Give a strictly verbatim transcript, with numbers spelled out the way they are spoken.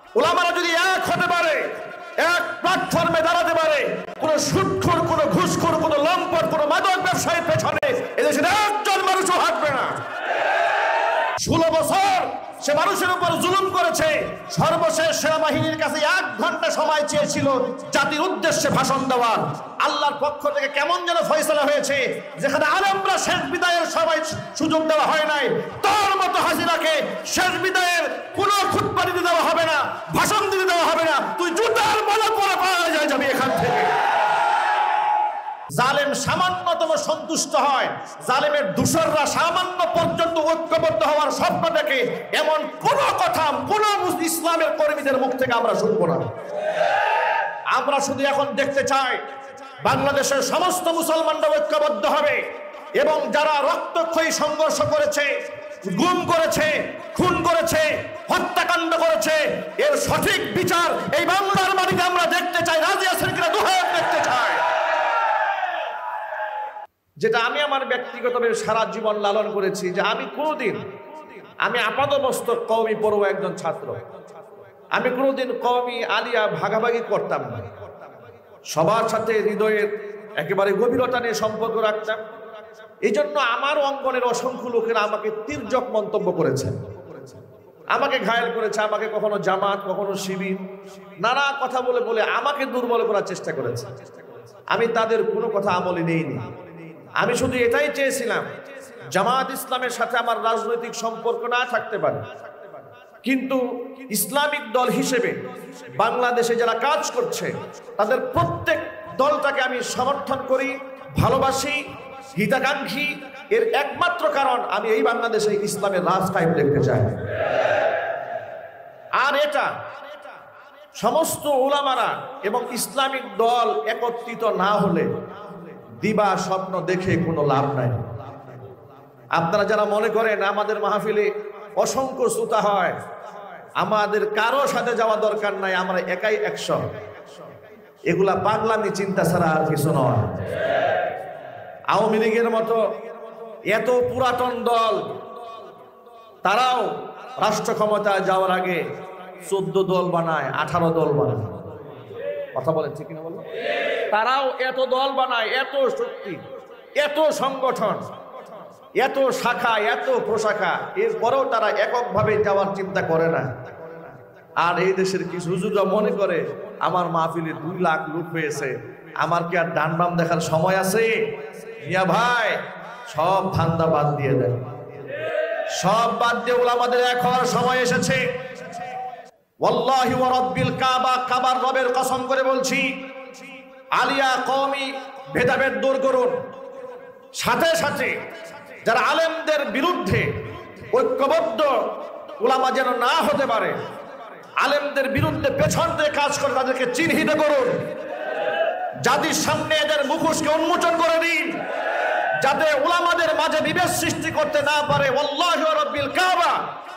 উলামারা যদি এক হতে পারে, এক প্ল্যাটফর্মে দাঁড়াতে পারে, কোন সুদখোর, কোন ঘুষখোর, কোন লম্পট, কোন মাদক ব্যবসায়ীর পেছনে এদেশে একজন মানুষও হাঁটবে না। ষোলো বছর সে মানুষের উপর জুলুম করেছে। সর্বশেষ সেনাবাহিনীর কাছে এক ঘন্টা সময় চেয়েছিল জাতির উদ্দেশ্যে ভাষণ দেওয়ার। আল্লাহর পক্ষ থেকে কেমন যেন ফয়সালা হয়েছে, যেখানে আলেমরা শেষ বিদায়ের সবাই সুযোগ দেওয়া হয় নাই, তার মতো হাসিনাকে শেষ বিদায়ের কোনো খুতবা দিতে দেওয়া হবে না, ভাষণ দিতে দেওয়া হবে না। তুই জুতার মালা পরে পাওয়া যায় যাবি এখান থেকে। জালেম সামান্যতম সন্তুষ্ট হয়, জালেমের দূষররা সামান্য পর্যন্ত ঐক্যবদ্ধ হওয়ার স্বপ্ন দেখে। এমন কোন কথা কোন ইসলামের কর্মীদের মুখ থেকে আমরা শুনবো না। আমরা শুধু এখন দেখতে চাই বাংলাদেশের সমস্ত মুসলমানরা ঐক্যবদ্ধ হবে এবং যারা রক্তক্ষয়ী সংঘর্ষ করেছে, গুম করেছে, খুন করেছে, হত্যাকাণ্ড করেছে, এর সঠিক বিচার এই বাংলার মাটিতে আমরা দেখতে চাই। রাজি আছেন কিনা? দুহাত দেখতে চাই। যেটা আমি আমার ব্যক্তিগতভাবে সারা জীবন লালন করেছি, যে আমি কোনোদিন, আমি আপাতমস্তক কওমি পড়ুয়া একজন ছাত্র, আমি কোনোদিন কওমি আলিয়া ভাগাভাগি করতাম না। সবার সাথে হৃদয়ের একেবারে গভীরতা নিয়ে সম্পর্ক রাখতাম। এই জন্য আমার অঙ্গনের অসংখ্য লোকেরা আমাকে তির্যক মন্তব্য করেছে, আমাকে ঘায়েল করেছে, আমাকে কখনো জামাত, কখনো শিবির, নানা কথা বলে বলে আমাকে দুর্বল করার চেষ্টা করেছে। আমি তাদের কোনো কথা আমলে নেইনি। আমি শুধু এটাই চেয়েছিলাম জামাত ইসলামের সাথে আমার রাজনৈতিক সম্পর্ক না থাকতে পারে, কিন্তু ইসলামিক দল হিসেবে বাংলাদেশে যারা কাজ করছে তাদের প্রত্যেক দলটাকে আমি সমর্থন করি, ভালোবাসি, হিতাকাঙ্ক্ষী। এর একমাত্র কারণ আমি এই বাংলাদেশে ইসলামের রাজ কায়েম দেখতে চাই। আর এটা সমস্ত উলামারা এবং ইসলামিক দল একত্রিত না হলে দিবা স্বপ্ন দেখে কোনো লাভ নাই। আপনারা যারা মনে করেন আমাদের মাহফিলে অসংখ্য শ্রোতা হয়, আমাদের কারো সাথে যাওয়া দরকার নাই, আমরা একাই একশো, এগুলা পাগলামি চিন্তা ছাড়া আর কিছু নয়। আওয়ামী লীগের মতো এত পুরাতন দল, তারাও রাষ্ট্র ক্ষমতায় যাওয়ার আগে চোদ্দ দল বানায়, আঠারো দল বানায়। কথা বলেন ঠিক না? বলো, তারাও এত দল বানায়, এত শক্তি, এত সংগঠন, এত শাখা, এত প্রশাখা, এরপরেও তারা এককভাবে যাওয়ার চিন্তা করে না। আর এই দেশের কিছু হুজুররা মনে করে আমার মাহফিলে দুই লাখ লোক হয়েছে, আমার কি আর ডান বাম দেখার সময় আছে? মিয়া ভাই, সব ধান্দা বাদ দিয়ে দেয়, সব বাদ দিয়ে উলামাদের এক হওয়ার সময় এসেছে। ওয়াল্লাহি ওয়া রাব্বিল কাবা, কাবার রবের কসম করে বলছি, আলিয়া কওমি ভেদাভেদ দূর করুন। সাথে সাথে যারা আলেমদের বিরুদ্ধে ঐক্যবদ্ধ উলামা যেন না হতে পারে, আলেমদের বিরুদ্ধে পেছন থেকে কাজ করে তাদেরকে চিহ্নিত করুন। জাতির সামনে এদের মুখোশকে উন্মোচন করে দিন, যাতে উলামাদের মাঝে বিভেদ সৃষ্টি করতে না পারে। ওয়াল্লাহি ওয়া রাব্বিল কাবা,